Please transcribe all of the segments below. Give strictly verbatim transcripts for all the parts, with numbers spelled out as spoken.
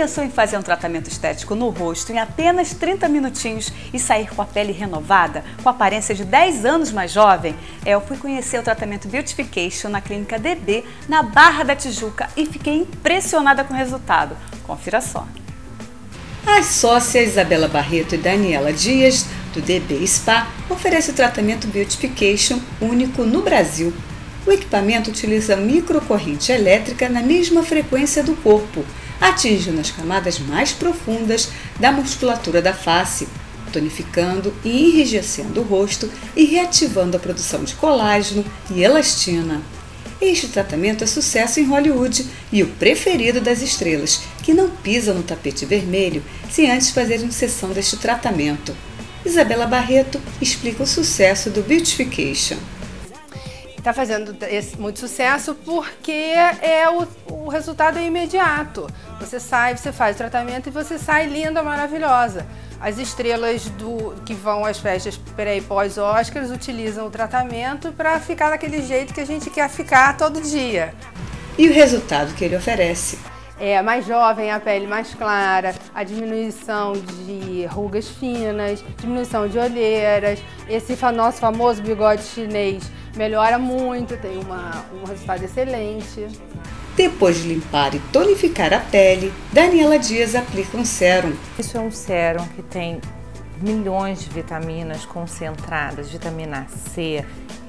pensou em fazer um tratamento estético no rosto em apenas trinta minutinhos e sair com a pele renovada, com a aparência de dez anos mais jovem? É, eu fui conhecer o tratamento Beautification na clínica D B, na Barra da Tijuca, e fiquei impressionada com o resultado. Confira só. As sócias Isabela Barreto e Daniela Dias, do D B Spa, oferecem o tratamento Beautification único no Brasil. O equipamento utiliza microcorrente elétrica na mesma frequência do corpo, atingindo as camadas mais profundas da musculatura da face, tonificando e enrijecendo o rosto e reativando a produção de colágeno e elastina. Este tratamento é sucesso em Hollywood e o preferido das estrelas, que não pisam no tapete vermelho sem antes fazerem sessão deste tratamento. Isabela Barreto explica o sucesso do Beautification. Está fazendo esse, muito sucesso porque é o, o resultado é imediato. Você sai, você faz o tratamento e você sai linda, maravilhosa. As estrelas do, que vão às festas pré e pós-Oscars utilizam o tratamento para ficar daquele jeito que a gente quer ficar todo dia. E o resultado que ele oferece? É mais jovem, a pele mais clara, a diminuição de rugas finas, diminuição de olheiras, esse nosso famoso bigode chinês melhora muito, tem uma, um resultado excelente. Depois de limpar e tonificar a pele, Daniela Dias aplica um sérum. Isso é um sérum que tem milhões de vitaminas concentradas, vitamina C,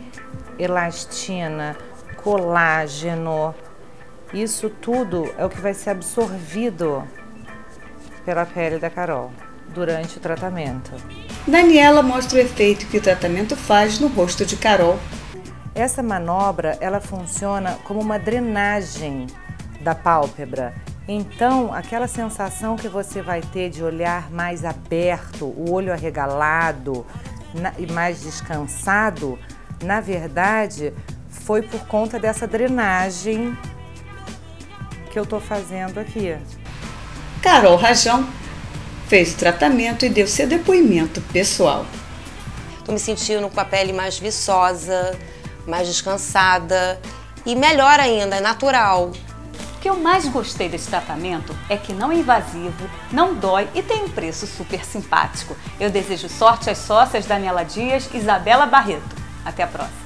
elastina, colágeno. Isso tudo é o que vai ser absorvido pela pele da Carol durante o tratamento. Daniela mostra o efeito que o tratamento faz no rosto de Carol. Essa manobra, ela funciona como uma drenagem da pálpebra. Então, aquela sensação que você vai ter de olhar mais aberto, o olho arregalado na, e mais descansado, na verdade, foi por conta dessa drenagem que eu estou fazendo aqui. Carol Rajão fez o tratamento e deu seu depoimento pessoal. Estou me sentindo com a pele mais viçosa, mais descansada e melhor ainda, é natural. O que eu mais gostei desse tratamento é que não é invasivo, não dói e tem um preço super simpático. Eu desejo sorte às sócias Daniela Dias e Isabela Barreto. Até a próxima!